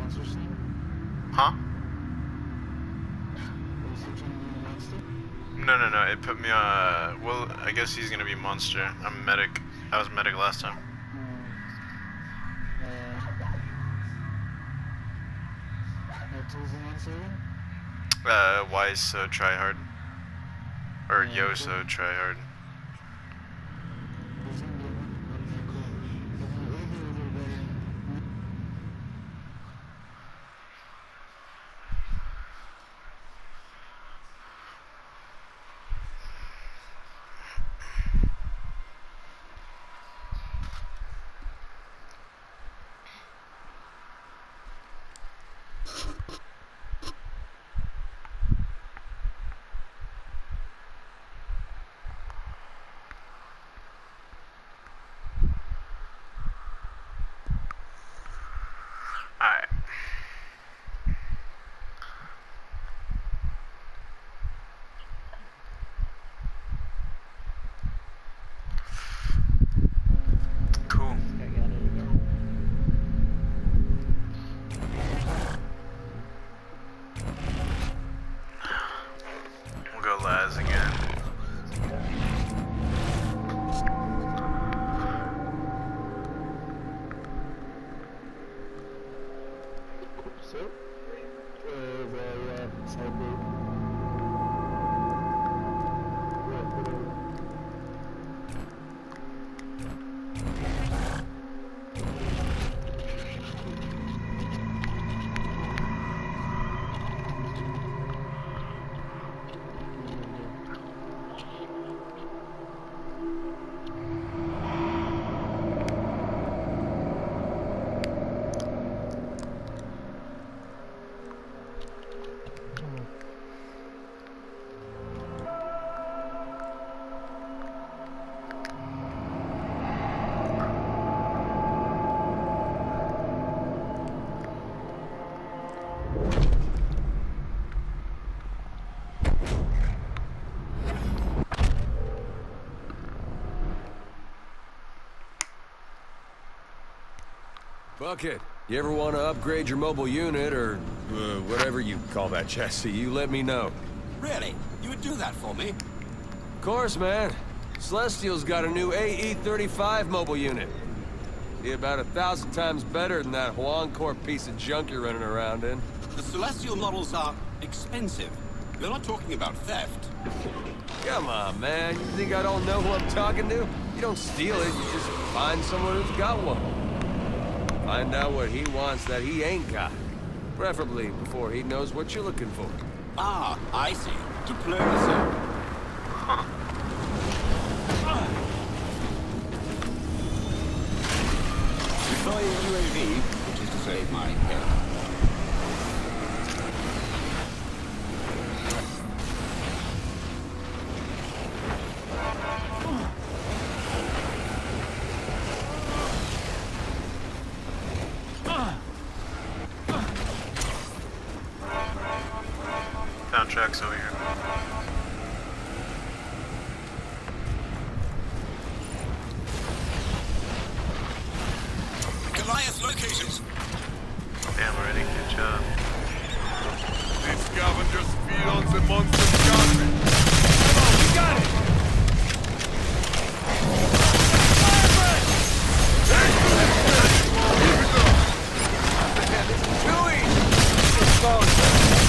Huh? No, it put me on, well, I guess he's gonna be monster. I'm medic. I was medic last time. Why so try hard? Or yo so try hard. Alright. Cool. We'll go LAZ again. Bucket, you ever want to upgrade your mobile unit, or whatever you call that chassis, you let me know. Really? You would do that for me? Of course, man. Celestial's got a new AE-35 mobile unit. Be about 1,000 times better than that Huancore piece of junk you're running around in. The Celestial models are expensive. You're not talking about theft. Come on, man. You think I don't know who I'm talking to? You don't steal it, you just find someone who's got one. Find out what he wants that he ain't got. Preferably before he knows what you're looking for. Ah, I see. Diplomacy. Deploying UAV, which is to say my head. Found tracks over here. Goliath locations. Damn, already. Good job. These scavengers feed on the monster's garbage. Come on, we got it! This is too easy! It's going.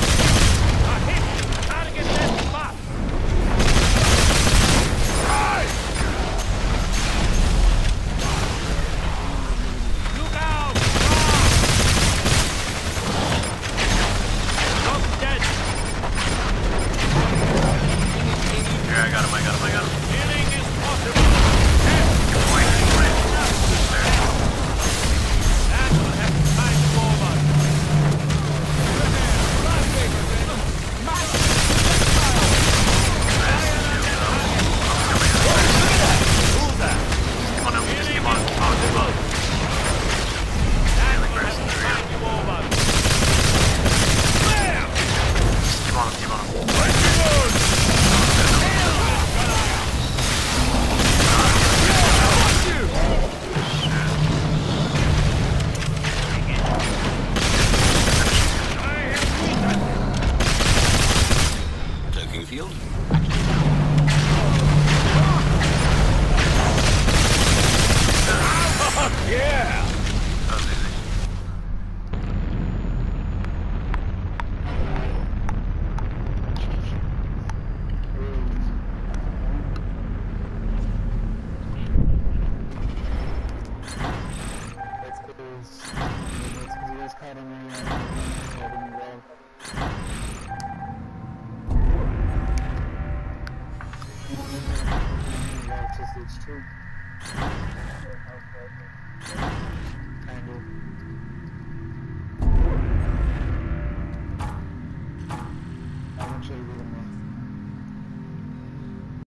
that's true. Kind of.